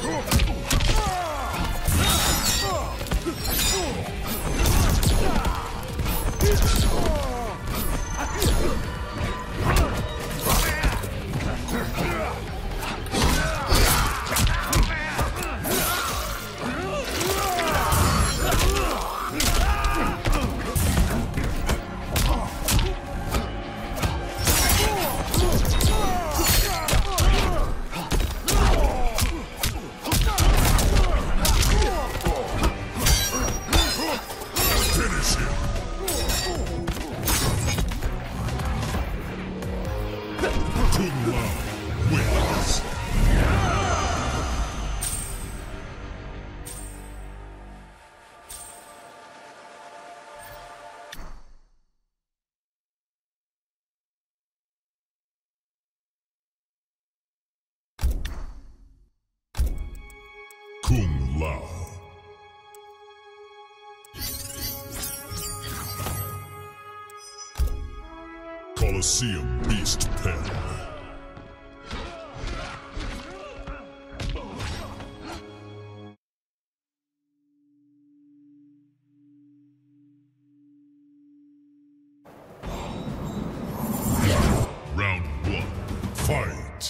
Kung Lao. Colosseum Beast Pen. Round 1. Fight!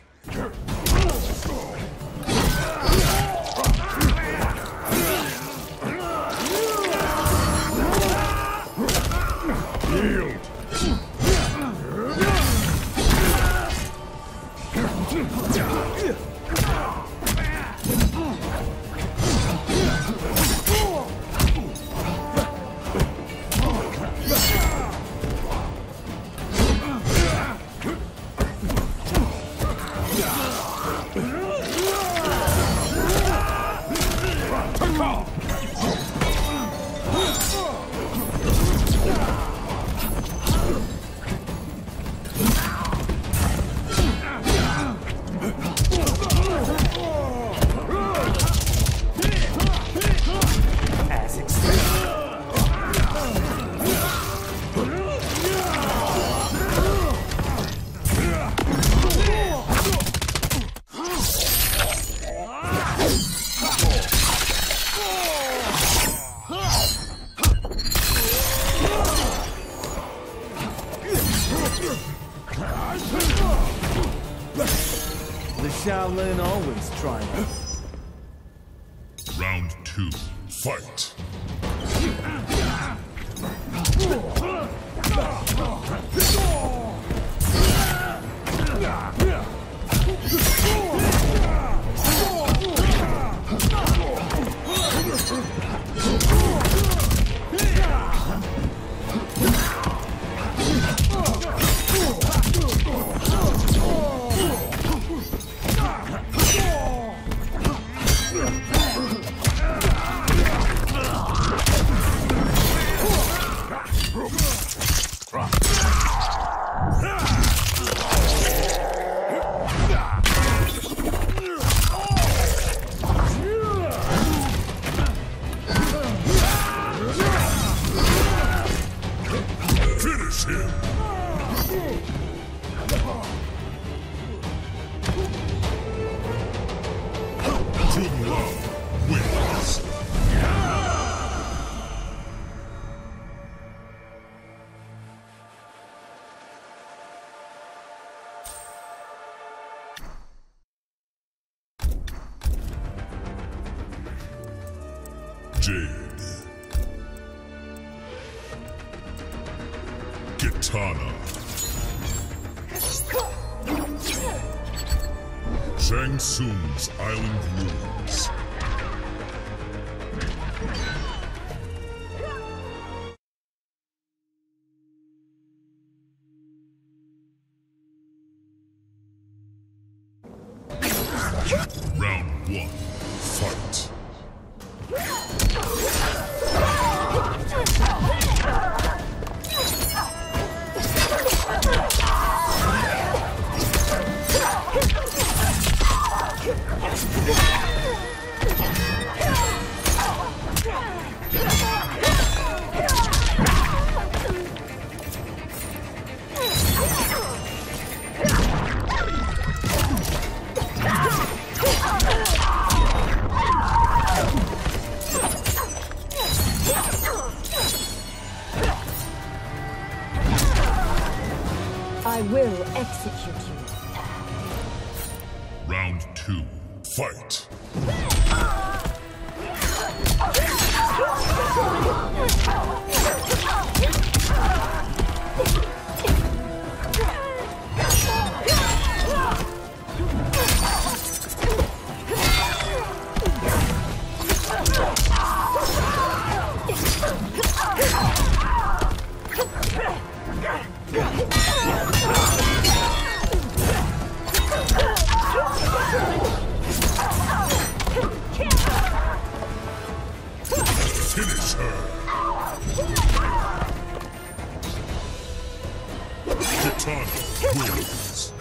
The Shaolin always triumph. Round 2. Fight! Finish him! Kung Lao wins! Jade. Kitana. Shang Tsung's Island Ruins. Round 1. Fight! execute you. Round 2. Fight. Finish her! Kitana wins!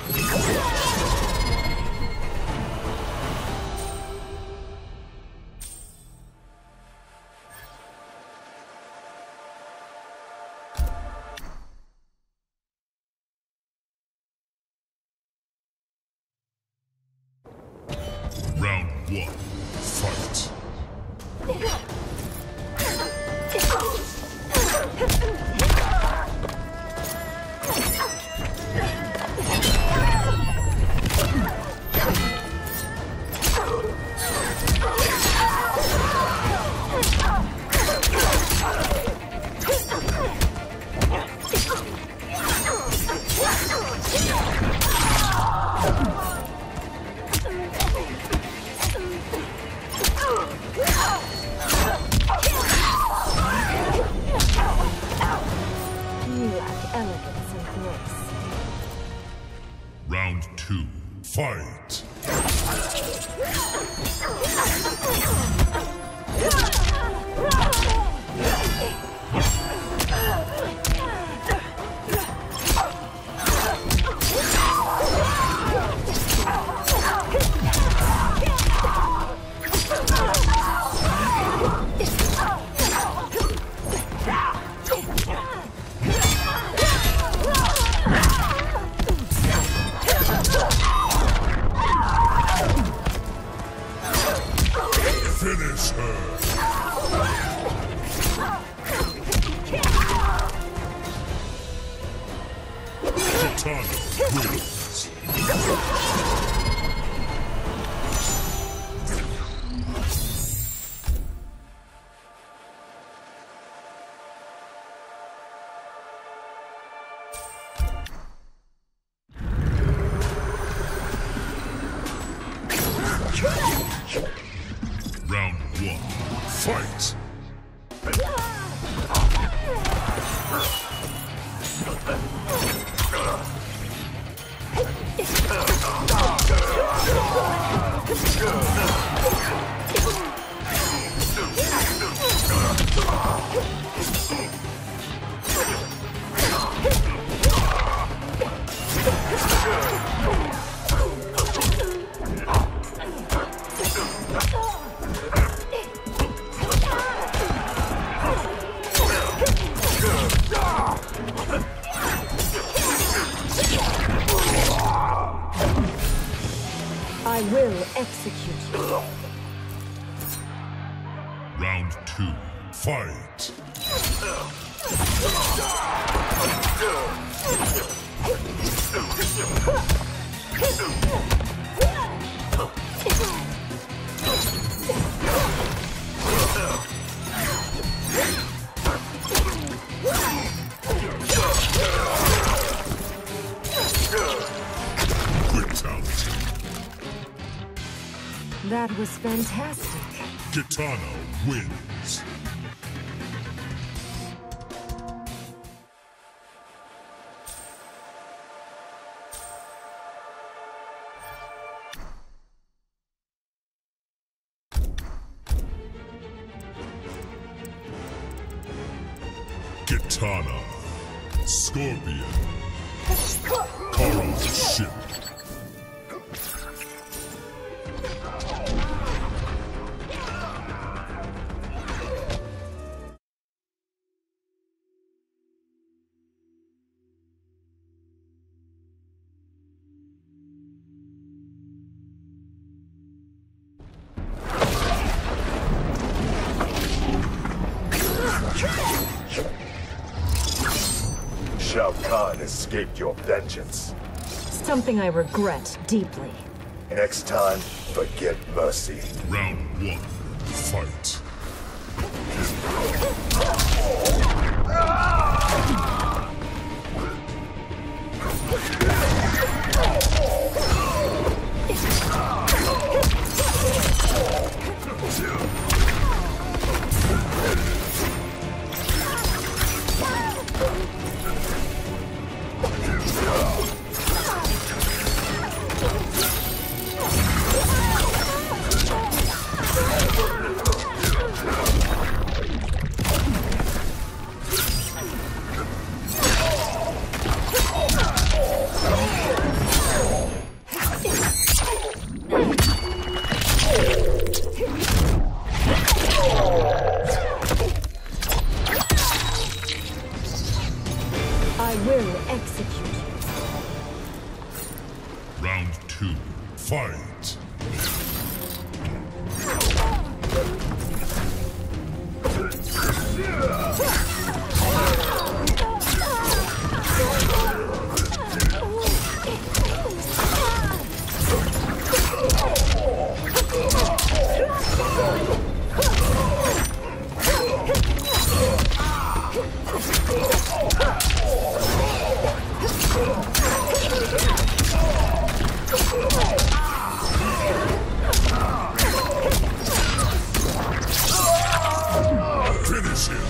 Round 1. Fight! Round 2. Fight! Finish her! Kitana wins! Round 1. Fight! I will execute you. Round 2. Fight! That was fantastic. Kitana wins! Kitana, Scorpion, Kara's ship. Shao Kahn escaped your vengeance. something I regret deeply. Next time, forget mercy. Round 1. Fight. I will execute you. Round 2. Fight. Finish him.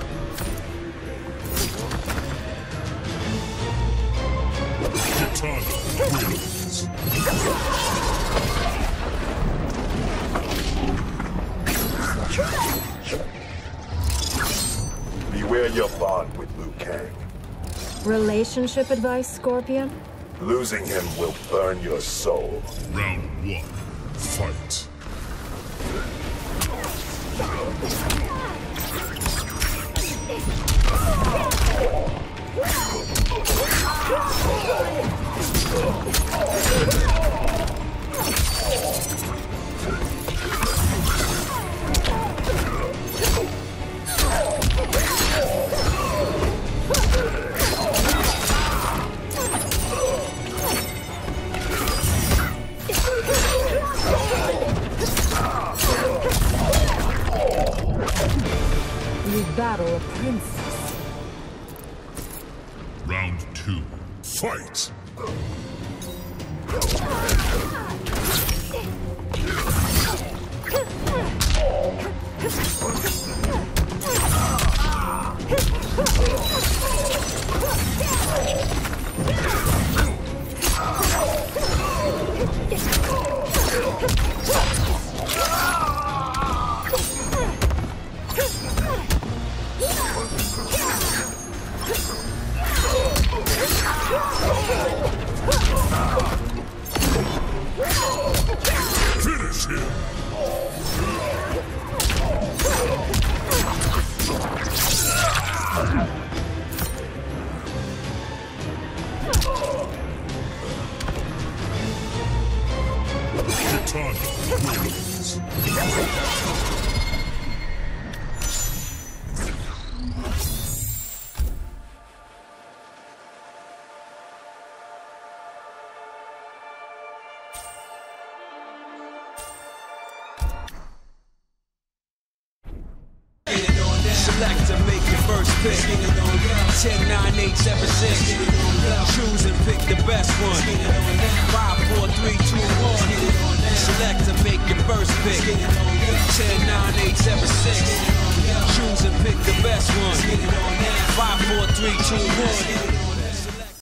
Kitana wins. Beware your bond with Liu Kang. Relationship advice, Scorpion? Losing him will burn your soul. Round 1. Fight. You battle a princess. Round 2. Fight. Finish him. Kitana wins. Select to make your first pick. 10, 9, 8, 7, 6. Choose and pick the best one. 5, 4, 3, 2, 1. Select to make your first pick. 10, 9, 8, 7, 6. Choose and pick the best one. 5, 4, 3, 2, 1.